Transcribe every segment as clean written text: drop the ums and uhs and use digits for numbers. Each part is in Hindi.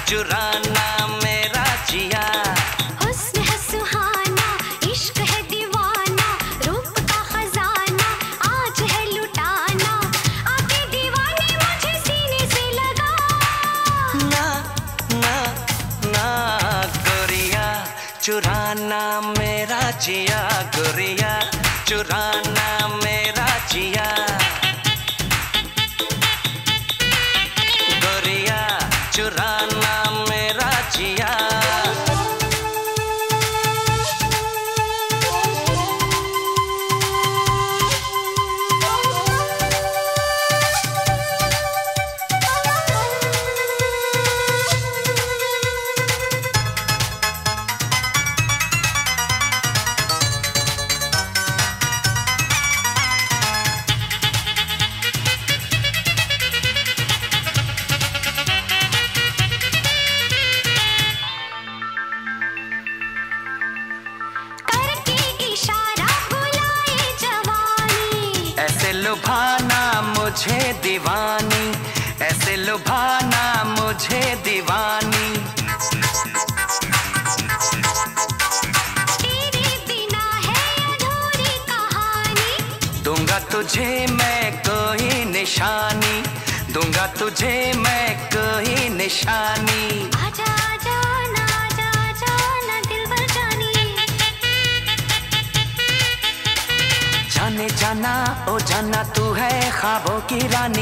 चुराना मेरा जिया। हुस्न है सुहाना, इश्क है दीवाना, रूप का खजाना आज है लुटाना। आके दीवाने मुझे सीने से लगा। ना ना ना गोरिया चुराना मेरा जिया, गोरिया चुराना मेरा जिया। गोरिया चुराना मेरा जिया। लुभाना मुझे दीवानी, ऐसे लुभाना मुझे दीवानी। तेरे बिना है अधूरी कहानी। दूंगा तुझे मैं कोई निशानी, दूंगा तुझे मैं कोई निशानी। आजा आजा ना, आजा आजा ना दिलबर जानी। जाने जाना ओ जाना तू है ख्वाबों की रानी।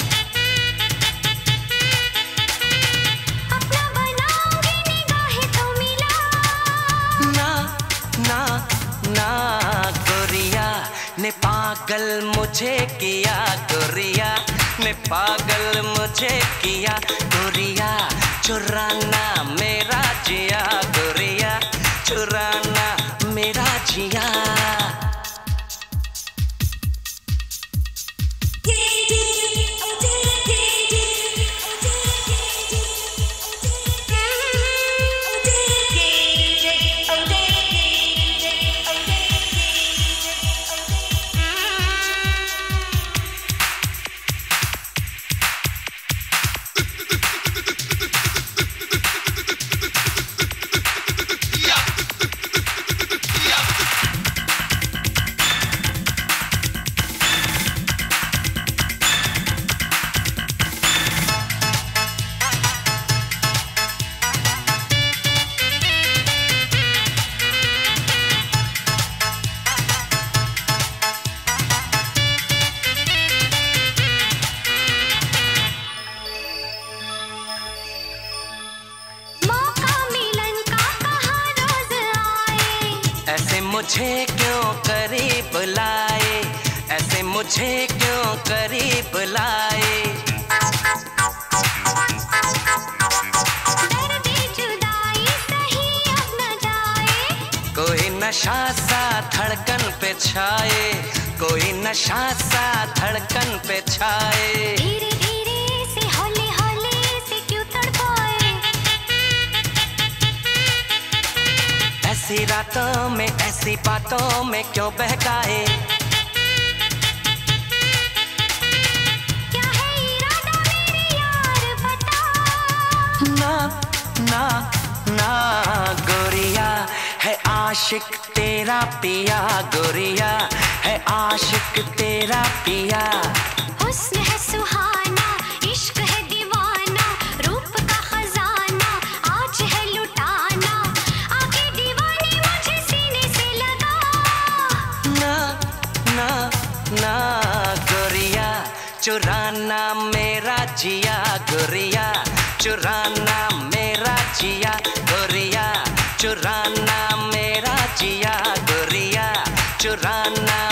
अपना बनाऊंगी निगाहें तो मिला। ना ना ना गोरिया ने पागल मुझे किया, गोरिया ने पागल मुझे किया। गोरिया चुराना मेरा जिया, गोरिया चुराना मेरा जिया। मुझे क्यों करीब लाए, ऐसे मुझे क्यों करीब लाए। दर्द जुदाई सही अब न जाए। कोई नशा सा धड़कन पे छाए, कोई नशा सा धड़कन पे छाए। धीरे धीरे से हौले हौले से क्यों तड़पाए। ऐसी रातों में ऐसी बातों में क्यों बहकाए। क्या है इरादा मेरे यार बता। ना ना ना गोरिया है आशिक तेरा पिया, गोरिया है आशिक तेरा पिया। हुस्न है सुहाना, इश्क है दीवाना, रूप का खजाना आज है लुटाना। आके दीवाने मुझे सीने से लगा। ना ना ना गोरिया चुराना मेरा जिया, गोरिया चुराना मेरा जिया। गोरिया चुराना मेरा जिया, गोरिया चुराना